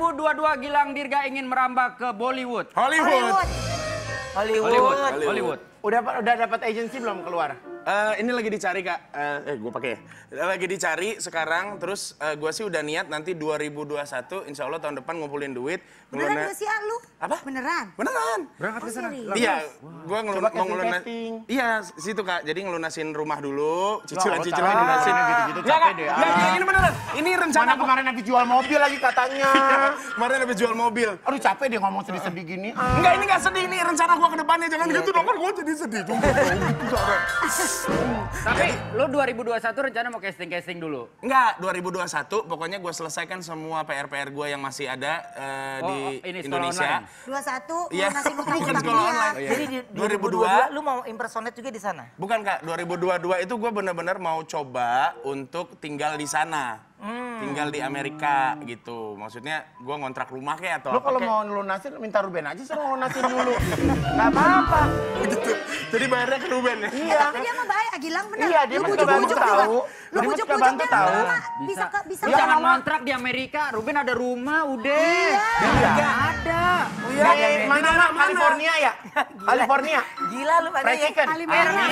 2022 Gilang Dirga ingin merambah ke Bollywood. Hollywood. Udah dapat agensi belum keluar? Ini lagi dicari, Kak. Gue pakai ya. Lagi dicari sekarang, terus gue sih udah niat nanti 2021, insya Allah tahun depan ngumpulin duit. Beneran gak sih lu? Apa? Beneran? Beneran. Berangkat ke sana. Iya, gue mau casting. Iya, situ Kak. Jadi ngelunasin rumah dulu, cicilan-cicilan lunasin. Gitu-gitu capek deh. Ini beneran. Ini rencana Mana kemarin habis jual mobil lagi katanya. Kemarin habis jual mobil. Aduh capek deh ngomong sedih-sedih gini. Enggak, ini gak sedih. Ini rencana gue ke depannya. Jangan gitu dong, kan gue jadi sedih. Tapi lo 2021 rencana mau casting dulu? Enggak, 2021 pokoknya gue selesaikan semua PR-PR gue yang masih ada di Indonesia. 21 Iya, bukan sekolah online. Jadi di 2022 lu mau impersonate juga di sana? Bukan Kak, 2022 itu gue benar-benar mau coba untuk tinggal di sana. Tinggal di Amerika gitu. Maksudnya gue ngontrak rumah kayak atau Lo kalau mau lunasin minta Ruben aja suruh lunasin dulu. Gak apa-apa. gitu. Jadi bayarnya ke Ruben ya? Iya. Tapi dia mah baik, Gilang bener. Iya, dia Lu mah suka bujuk-bujuk bantu juga. tahu. Lu Dia mah suka bujuk-bujuk bantu dia tahu. bisa. Lu jangan ngontrak di Amerika. Ruben ada rumah, udah. Iya. Gak ada. Di mana California ya? California. Gila lu pada ya. Chicken. Kali merah.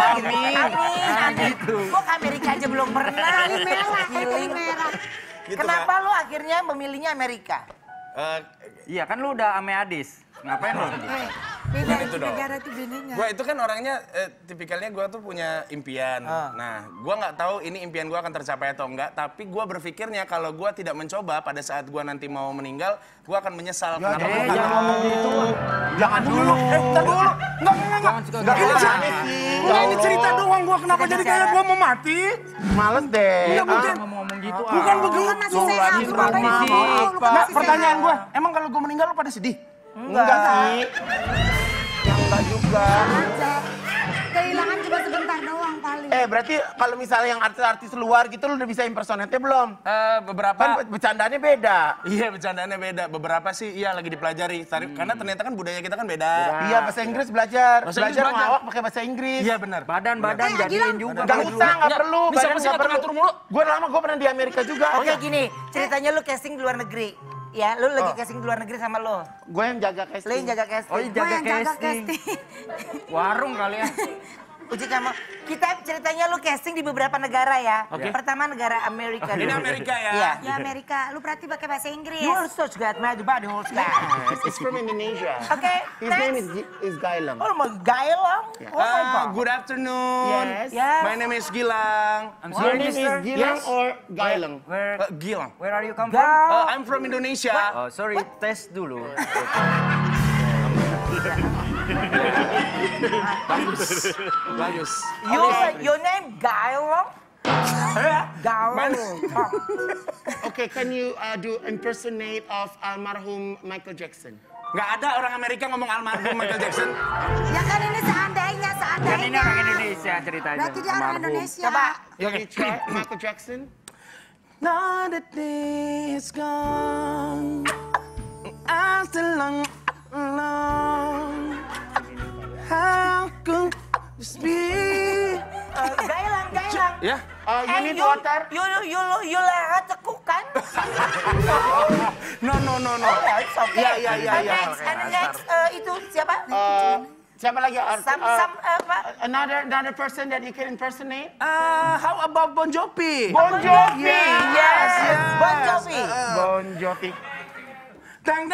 Amin. Kok ke Amerika aja belum pernah? Kali merah, kali merah. Gitu, Kenapa lu akhirnya memilihnya Amerika? Iya kan lu udah ame Adis. Ngapain lu? Beda gitu itu dong. negara itu bedanya. Gue itu kan orangnya, tipikalnya gue tuh punya impian. Nah, gue nggak tahu ini impian gue akan tercapai atau enggak. Tapi gue berpikirnya kalau gue tidak mencoba pada saat gue nanti mau meninggal, gue akan menyesal. Kenapa gue Jangan ngomong gitu. Jangan dulu. Entar dulu. Enggak. Ini cerita doang gue kenapa jadi kayak gue mau mati. Males deh. Ngomong gitu. Bukan begitu. Lu kan masih sehat, lu ngapain rumah, dulu? mau Lu apa? kan masih Pertanyaan sehat. gue, emang kalau gue meninggal lo pada sedih? Enggak sih. Yang enggak juga. Aja. Kehilangan cuma sebentar doang paling. Berarti kalau misalnya yang artis-artis luar gitu lu udah bisa impersonate-nya belum? Beberapa. Kan bercandaannya beda. Iya, bercandaannya beda. Beberapa sih iya lagi dipelajari. Karena ternyata kan budaya kita kan beda. Iya, bahasa Inggris belajar. Bahasa Inggris Belajar belajar. ngelawak pakai bahasa Inggris. Iya benar. Badan Gilang. jadiin juga. Gak usah, gak perlu. Bisa Badan pasti nggak perlu. ngatur mulu. Gue pernah di Amerika juga. Oke gini, ceritanya lu casting di luar negeri. Ya, lu lagi casting di luar negeri sama lo. Gue yang jaga casting. Lu yang jaga casting. Oh, Gua jaga yang jaga casting. casting. Warung kali ya. Uji kamu. Kita ceritanya lu casting di beberapa negara ya. Oke. Pertama negara Amerika. Ini dulu. Amerika ya. Iya. Ya Amerika, lu berarti pakai bahasa Inggris. You also got mad about the whole sky. It's from Indonesia. Oke, His name next. is Gailang. Oh my Gailang. Oh my God. Good afternoon. Yes. Yes. My name is Gilang. I'm Your sorry, name is mister. Gilang or Gailang? Gilang. Where are you come from? I'm from Indonesia. Oh, sorry, tes dulu. Bagus. Your name Gailang? Gailang. Okay, can you do impersonate of almarhum Michael Jackson? Nggak ada orang Amerika ngomong almarhum Michael Jackson. Ya kan ini seandainya. Kan ini orang Indonesia ceritanya. Berarti dia orang Indonesia. Coba. Can you try Michael Jackson? Now the day is gone, I'm still alone. How could this be? Gailang. Ya? You need water? You lehat cekuk kan? No. It's okay. Iya. Next, itu siapa? Siapa lagi? Apa? Another person that you can impersonate? How about Bon Jovi? Bon Jovi! Yes. Bon Jovi. Bon Jovi. Dang.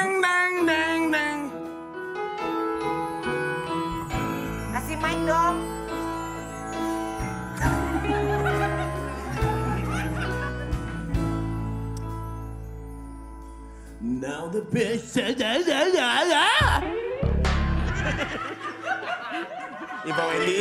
Kasih mic dong. Now the best. Ibu Wendy.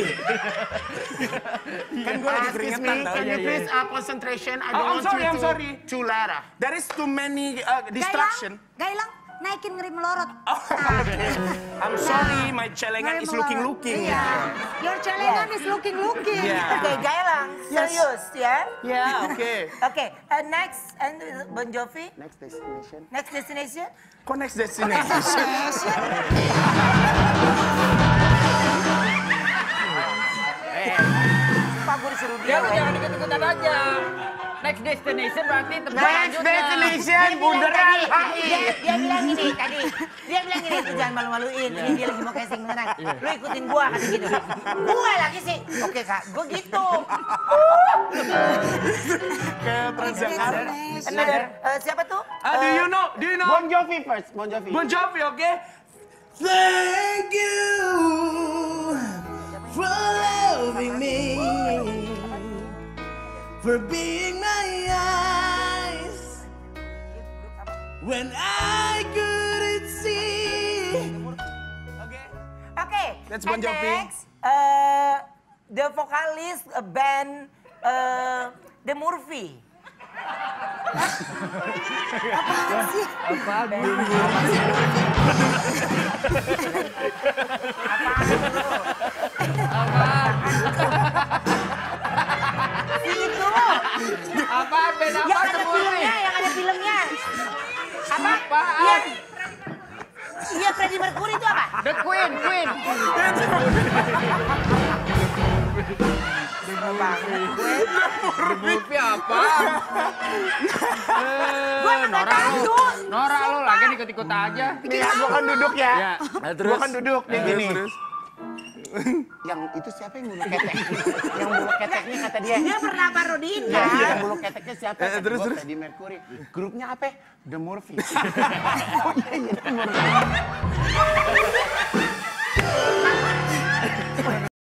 Kan gue lagi Excuse keringetan me, tau. can you please concentration? I Oh, don't I'm want sorry, you I'm sorry. to lara. There is too many distraction. Gailang, naikin ngeri melorot. I'm sorry, my celengan is looking. Iya. Your celengan is looking. Yeah. Oke, Gailang. Serius ya? Yeah, okay. Oke, next, and Bon Jovi. Next destination. Next destination. Kok next destination? Pak, gue disuruh Ya dia. lu jangan ikut-ikutan aja. Next destination berarti tempat Next selanjutnya. destination, bundaran HI. Dia bilang gini tadi, dia bilang gini, itu jangan malu-maluin, ini dia lagi mau casing beneran. Lu ikutin gua, kata gitu. Gua lagi sih, oke kak, gua gitu. Ke Transjakarta. Another, siapa tuh? Do you know? Bon Jovi first, Bon Jovi. Bon Jovi, oke? Thank you for loving me, for being my eyes when I couldn't see. Oke, That's Bon and Jovi. next, the vocalist band The Murphy. Apa? Itu, Apa? Beda yang apa ada semua filmnya, yang ada filmnya. Apa? Apaan? Iya, iya Freddie Mercury itu apa? The Queen. Movie apa? Gua emang nggak tahu. Nora lu lagi ikut-ikut aja. Nih, gua kan duduk ya. Ya. Gua kan duduk nih gini. Yang itu siapa yang bulu ketek? Yang bulu keteknya kata dia. Dia pernah parodiin Ya, kan? yang bulu keteknya siapa? Terus Freddie Mercury. Grupnya apa? The Murphy. Oh iya, The Murphy.